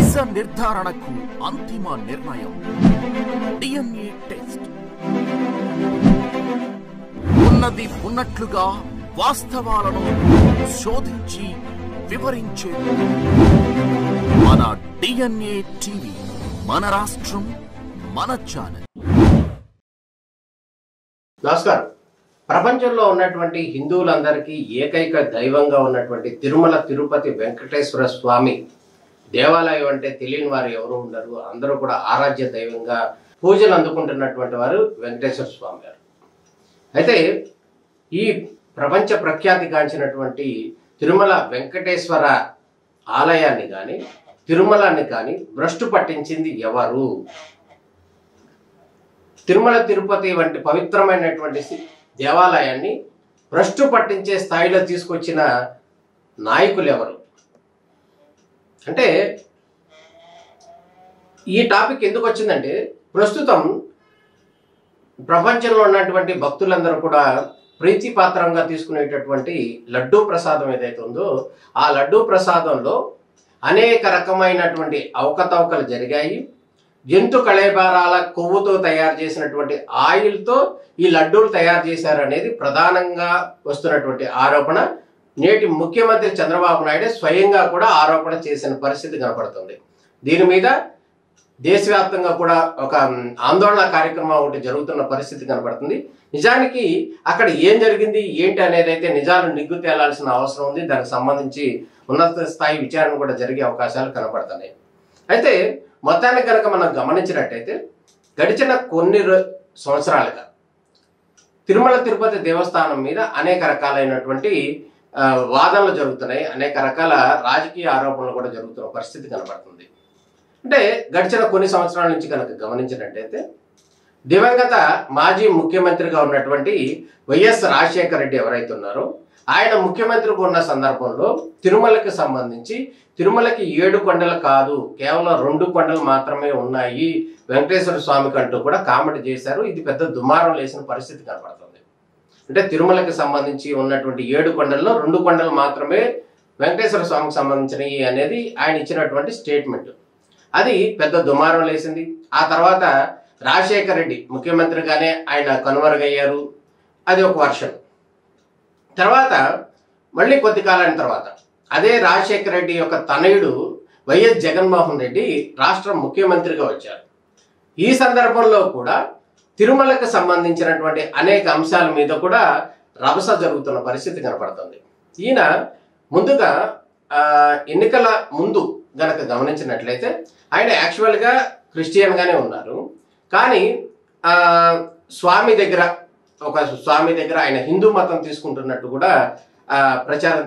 నిజ నిర్ధారణకు అంతిమ నిర్ణయం DNA టెస్ట్. ఉన్నది ఉన్నట్లుగా వాస్తవాలను శోధించి వివరించే మన DNA టీవీ, మన రాష్ట్రం, మన ఛానల్. నమస్కారం. ప్రపంచంలో ఉన్నటువంటి హిందువులందరికీ ఏకైక దైవంగా ఉన్నటువంటి తిరుమల తిరుపతి వెంకటేశ్వర స్వామి దేవాలయం అంటే తెలియని వారు ఎవరు ఉండరు. అందరూ కూడా ఆరాధ్య దైవంగా పూజలు అందుకుంటున్నటువంటి వారు వెంకటేశ్వర స్వామి గారు. అయితే ఈ ప్రపంచ ప్రఖ్యాతిగాంచినటువంటి తిరుమల వెంకటేశ్వర ఆలయాన్ని కానీ తిరుమలని కానీ భ్రష్టు పట్టించింది ఎవరు? తిరుమల తిరుపతి వంటి పవిత్రమైనటువంటి దేవాలయాన్ని భ్రష్టు పట్టించే స్థాయిలో తీసుకొచ్చిన నాయకులు ఎవరు అంటే, ఈ టాపిక్ ఎందుకు వచ్చిందంటే, ప్రస్తుతం ప్రపంచంలో ఉన్నటువంటి భక్తులందరూ కూడా ప్రీతిపాత్రంగా తీసుకునేటటువంటి లడ్డూ ప్రసాదం ఏదైతే ఉందో, ఆ లడ్డూ ప్రసాదంలో అనేక రకమైనటువంటి అవకతవకలు జరిగాయి. జంతు కళేబరాల కొవ్వుతో తయారు చేసినటువంటి ఆయిల్తో ఈ లడ్డూలు తయారు చేశారు అనేది ప్రధానంగా వస్తున్నటువంటి ఆరోపణ. నేటి ముఖ్యమంత్రి చంద్రబాబు నాయుడు స్వయంగా కూడా ఆరోపణ చేసిన పరిస్థితి కనపడుతుంది. దీని మీద దేశవ్యాప్తంగా కూడా ఒక ఆందోళన కార్యక్రమం ఒకటి జరుగుతున్న పరిస్థితి కనపడుతుంది. నిజానికి అక్కడ ఏం జరిగింది ఏంటి అనేది అయితే నిజాలు నిగ్గు తేలాల్సిన అవసరం ఉంది. దానికి సంబంధించి ఉన్నత స్థాయి విచారణ కూడా జరిగే అవకాశాలు కనపడుతున్నాయి. అయితే మొత్తానికి కనుక మనం గమనించినట్టయితే గడిచిన కొన్ని సంవత్సరాలుగా తిరుమల తిరుపతి దేవస్థానం మీద అనేక రకాలైనటువంటి వాదనలు జరుగుతున్నాయి. అనేక రకాల రాజకీయ ఆరోపణలు కూడా జరుగుతున్న పరిస్థితి కనబడుతుంది. అంటే గడిచిన కొన్ని సంవత్సరాల నుంచి కనుక గమనించినట్టయితే దివంగత మాజీ ముఖ్యమంత్రిగా ఉన్నటువంటి వైఎస్ రాజశేఖర రెడ్డి ఎవరైతే ఉన్నారో, ఆయన ముఖ్యమంత్రిగా ఉన్న సందర్భంలో తిరుమలకి సంబంధించి తిరుమలకి 7 కొండలు కాదు, కేవలం 2 కొండలు మాత్రమే ఉన్నాయి వెంకటేశ్వర స్వామికి అంటూ కూడా కామెంట్ చేశారు. ఇది పెద్ద దుమారం లేసిన పరిస్థితి కనపడుతుంది. అంటే తిరుమలకి సంబంధించి ఉన్నటువంటి 7 కొండల్లో 2 కొండలు మాత్రమే వెంకటేశ్వర స్వామికి సంబంధించినవి అనేది ఆయన ఇచ్చినటువంటి స్టేట్మెంట్. అది పెద్ద దుమారం లేసింది. ఆ తర్వాత రాజశేఖర రెడ్డి ముఖ్యమంత్రిగానే ఆయన కనుమరుగయ్యారు. అది ఒక వర్షన్. తర్వాత మళ్ళీ కొద్ది కాలం తర్వాత అదే రాజశేఖర రెడ్డి యొక్క తనయుడు వైఎస్ జగన్మోహన్ రెడ్డి రాష్ట్ర ముఖ్యమంత్రిగా వచ్చారు. ఈ సందర్భంలో కూడా తిరుమలకు సంబంధించినటువంటి అనేక అంశాల మీద కూడా రభస జరుగుతున్న పరిస్థితి కనపడుతుంది. ఈయన ముందుగా ఎన్నికల ముందు గనక గమనించినట్లయితే ఆయన యాక్చువల్గా క్రిస్టియన్గానే ఉన్నారు. కానీ స్వామి దగ్గర ఆయన హిందూ మతం తీసుకుంటున్నట్టు కూడా ప్రచారం